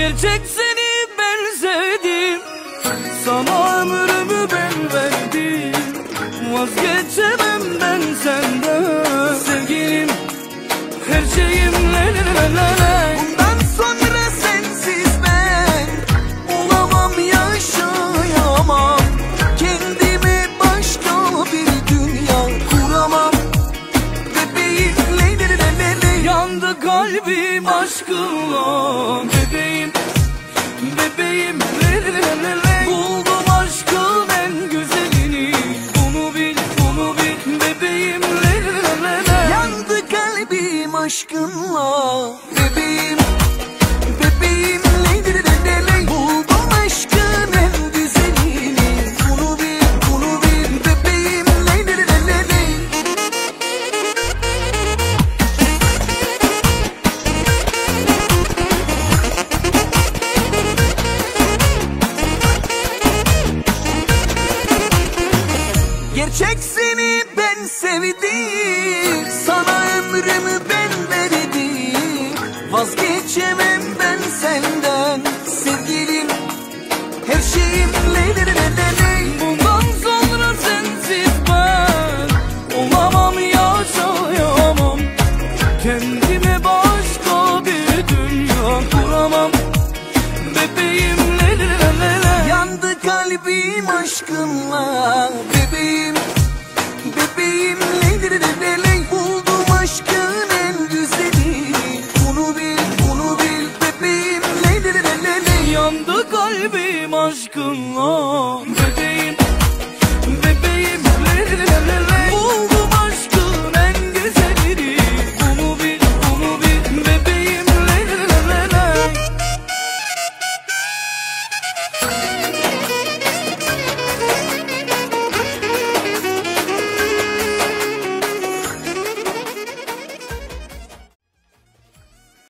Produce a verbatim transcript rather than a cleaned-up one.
Gerçek seni ben sevdim, sana ömrümü ben verdim. Vazgeçemem ben senden sevgilim, her şeyim le le le le le. Bundan sonra sensiz ben olamam, yaşayamam. Kendime başka bir dünya kuramam. Bebeğim le le le le le. Yandı kalbim aşkınla bebeğim, bebeğim le le le le le. Buldum aşkın en güzelini, bunu bil, bunu bil bebeğim le le le le le. Yandı kalbim aşkınla bebeğim, bebeğim le le le le le. Buldum aşkın en güzelini, bunu bil, bunu bil bebeğim le le le le le. Gerçek seni ben sevdim, sana ömrümü ben verdim. Vazgeçemem ben senden sevgilim, her şeyim le le le le le. Bundan sonra sensiz ben olamam, yaşayamam. Kendime başka bir dünya kuramam. Bebeğim le le le le le. Yandı kalbim aşkınla bebeğim,